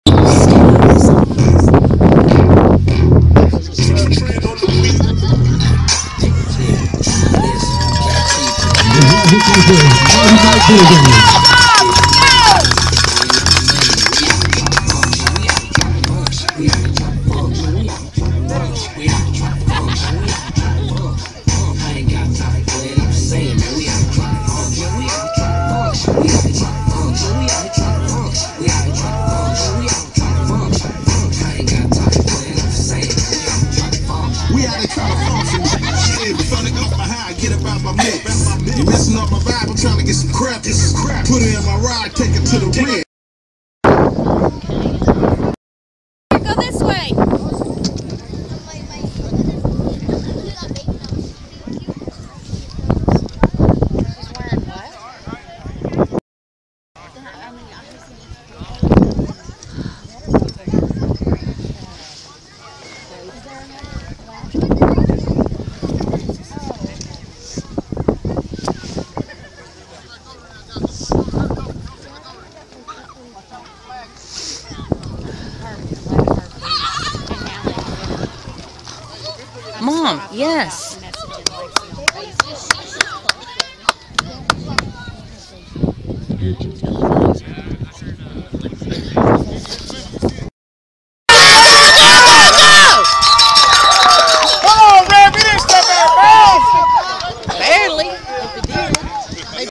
You messing up my vibe, I'm trying to get some crap. Put it in my ride, take it to the red. Go this way. Mom, yes. Get your